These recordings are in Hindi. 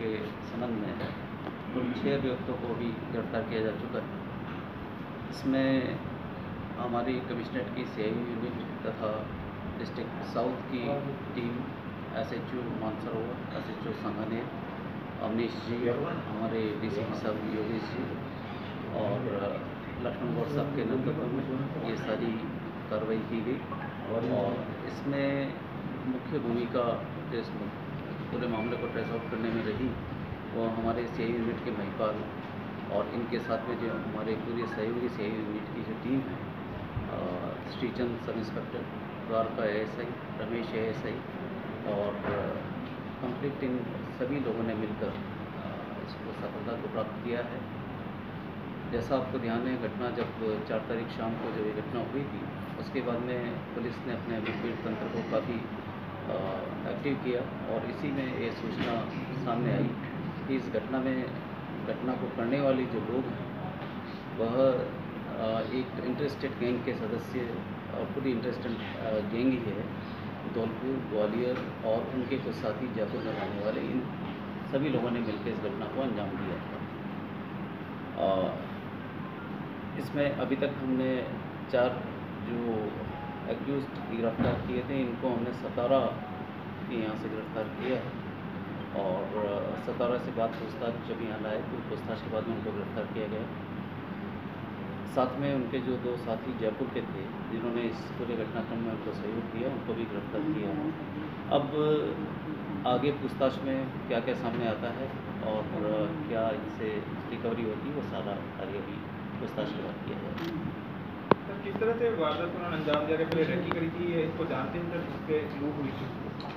के संबंध में कुल 6 अभियुक्तों को भी गिरफ्तार किया जा चुका है। इसमें हमारी कमिश्नरेट की CI यूनिट तथा डिस्ट्रिक्ट साउथ की team SHO Mansarovar, SHO Sanganer, Avnish ji, हमारे DCP साहब योगेश जी और लक्ष्मण गौड़ साहब के नेतृत्व में ये सारी कार्रवाई की गई। और इसमें मुख्य भूमिका इस पूरे मामले को ट्रेस आउट करने में रही वो हमारे CI यूनिट के महिपाल और इनके साथ में जो हमारे पूरी सहयोगी CI यूनिट की जो टीम है, Shrichand sub inspector, Dwarka ASI, Ramesh ASI और कंप्लीट इन सभी लोगों ने मिलकर इसको सफलता को प्राप्त किया है। जैसा आपको ध्यान है, घटना जब 4 तारीख शाम को जब ये घटना हुई थी, उसके बाद में पुलिस ने अपने अभिपीड़ तंत्र को काफ़ी एक्टिव किया और इसी में ये सूचना सामने आई कि इस घटना को करने वाले जो लोग हैं वह एक इंटरेस्टेड गैंग के सदस्य और खुद इंटरेस्टेड गैंग ही है, धौलपुर, ग्वालियर और उनके कुछ साथी जयपुर में रहने वाले, इन सभी लोगों ने मिलकर इस घटना को अंजाम दिया था। इसमें अभी तक हमने 4 जो एक्यूज़्ड गिरफ्तार किए थे, इनको हमने सतारा के यहाँ से गिरफ्तार किया है और सतारा से बाद पूछताछ जब यहाँ लाए तो पूछताछ के बाद में उनको गिरफ्तार किया गया। साथ में उनके जो 2 साथी जयपुर के थे जिन्होंने इस पूरे घटनाक्रम में उनको सहयोग दिया, उनको भी गिरफ्तार किया है। अब आगे पूछताछ में क्या क्या सामने आता है और क्या इनसे रिकवरी होती है, वो सारा कार्य भी पूछताछ के बाद किया जाएगा। सर, किस तरह से वारदात को उन्होंने अंजाम दिया? पहले रेकी करी थी, इसको जानते हैं सर, इसके लूट हुई थी?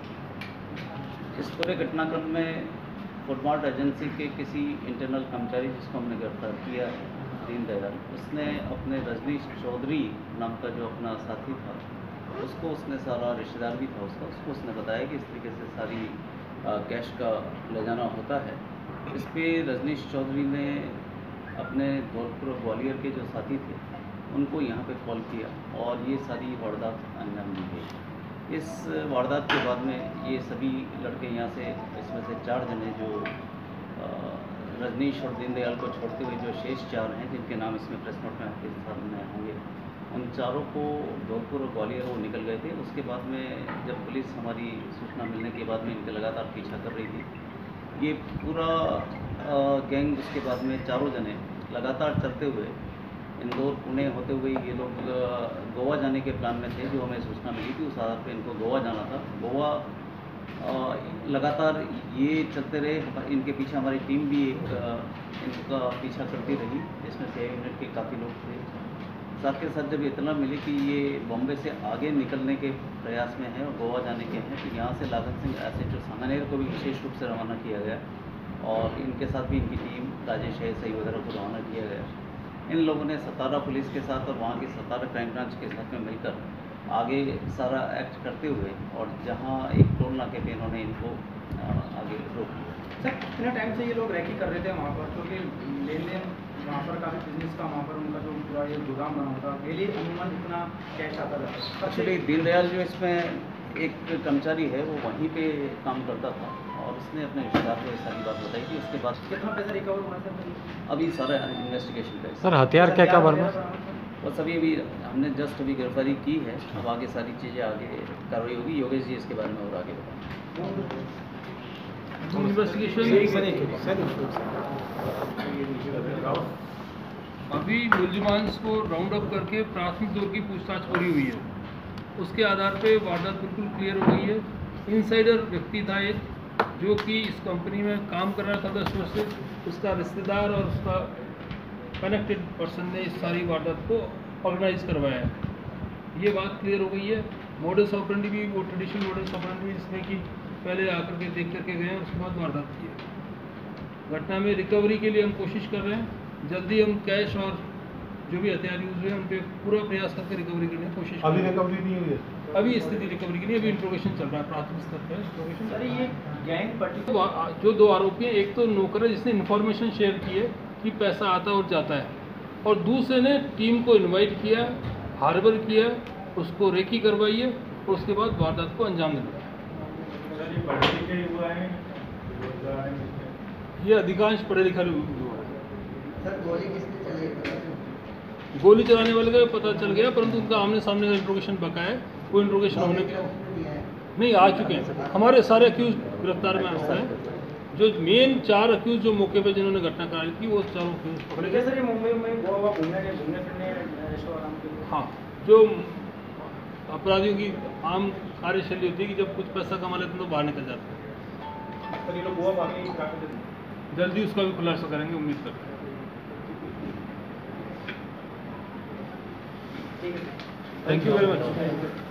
इस पूरे घटनाक्रम में फुटमार्ट एजेंसी के किसी इंटरनल कर्मचारी जिसको हमने गिरफ्तार किया है, दीनदयाल, उसने अपने रजनीश चौधरी नाम का जो अपना साथी था उसको, उसने सारा रिश्तेदार भी था उसको उसने बताया कि इस तरीके से सारी कैश का ले जाना होता है। इस पर रजनीश चौधरी ने अपने धौलपुर ग्वालियर के जो साथी थे उनको यहाँ पे कॉल किया और ये सारी वारदात अंजाम दी गई। इस वारदात के बाद में ये सभी लड़के यहाँ से, इसमें से 4 जने जो रजनीश और दीनदयाल को छोड़ते हुए जो शेष 4 हैं जिनके नाम इसमें प्रेस नोट में आपके सामने होंगे, उन चारों को धौलपुर और ग्वालियर वो निकल गए थे। उसके बाद में जब पुलिस हमारी सूचना मिलने के बाद में इनका लगातार पीछा कर रही थी, ये पूरा गैंग उसके बाद में 4 जने लगातार चलते हुए इंदौर, पुणे होते हुए ये लोग गोवा जाने के प्लान में थे। जो हमें सूचना मिली थी उस आधार पर इनको गोवा जाना था। गोवा लगातार ये चलते रहे, इनके पीछे हमारी टीम भी इनका पीछा करती रही, जिसमें CI यूनिट के काफ़ी लोग थे। साथ के साथ जब इतना मिले कि ये बॉम्बे से आगे निकलने के प्रयास में है और गोवा जाने के हैं, तो यहाँ से लागत सिंह SHO सांगानेर को भी विशेष रूप से रवाना किया गया और इनके साथ भी इनकी टीम राजेश ASI वगैरह को रवाना किया गया। इन लोगों ने सतारा पुलिस के साथ और वहाँ की सतारा क्राइम ब्रांच के साथ में मिलकर आगे सारा एक्ट करते हुए और जहाँ एक टोल नाके पे इन्होंने इनको आगे रोक लिया। सर, कितना टाइम से ये लोग रैकी कर रहे थे वहाँ पर? क्योंकि लेन देन वहाँ पर काफ़ी बिजनेस का, वहाँ पर उनका जो पूरा ये गोदाम बना होता है, डेली अमूमन इतना कैश आता था। एक्चुअली दीनदयाल जो इसमें एक कर्मचारी है वो वहीं पे काम करता था और उसने अपने रिश्तेदार को सारी बात बताई थी। उसके बाद कितना पैसा रिकवर हुआ सर? अभी सारा इन्वेस्टिगेशन का सर हथियार क्या क्या बरामद? बस अभी हमने जस्ट अभी गिरफ्तारी की है। अब आगे सारी चीज़ें आगे कार्रवाई होगी। योगेश जी इसके बारे में और आगे बताएंगे। अभी मुलजिमान को राउंड अप करके प्राथमिक दौर की पूछताछ पूरी हुई है। उसके आधार पे वारदात बिल्कुल क्लियर हो गई है। इनसाइडर व्यक्ति था एक, जो कि इस कंपनी में काम कर रहा था 10 वर्ष से, उसका रिश्तेदार और उसका कनेक्टेड पर्सन ने इस सारी वारदात को ऑर्गेनाइज करवाया है। ये बात क्लियर हो गई है। मॉडल्स ऑपरेंडी भी वो ट्रेडिशनल मॉडल्स ऑपरेंडी जिसमें कि पहले आकर के देख करके गए हैं, उसके बाद वारदात की है। घटना में रिकवरी के लिए हम कोशिश कर रहे हैं। जल्दी हम कैश और जो भी हथियार यूज हुए उन पर पूरा प्रयास करके रिकवरी करने की कोशिश। अभी रिकवरी नहीं हुई है? अभी स्थिति रिकवरी की नहीं, अभी इंट्रोगेशन चल रहा है, प्राथमिक स्तर पर इंट्रोगेशन। सर, ये गैंग पर्टिकुलर जो 2 आरोपी हैं, एक तो नौकर है जिसने इन्फॉर्मेशन शेयर की है कि पैसा आता और जाता है, और दूसरे ने टीम को इनवाइट किया, हार्बर किया, उसको रेकी करवाई है और उसके बाद वारदात को अंजाम दिया। सर, ये पढ़े लिखे हुआ है? ये अधिकांश पढ़े लिखे लोग हैं। सर गोली किसने चलाई? गोली चलाने वाले का पता चल गया, परंतु उनका आमने सामने का इंट्रोगेशन बका है, वो इंट्रोगेशन होने नहीं आ चुके हैं। हमारे सारे अक्यूज गिरफ्तार में आते हैं। जो मेन 4 अक्यूज जो मौके पे जिन्होंने घटना कराई थी, वो 4 अक्यूज पकड़े गए। सर ये मुंबई में गोवा घूमने फिरने रेस्टोरेंट आराम के लिए। हाँ, जो अपराधियों की आम कार्यशैली होती है कि जब कुछ पैसा कमा लेते हैं तो बाहर निकल जाते हैं। सर ये लोग गोवा भागे ही करा के देते हैं। जल्दी उसका भी खुलासा करेंगे, उम्मीद करते हैं। ठीक है। Thank you very much.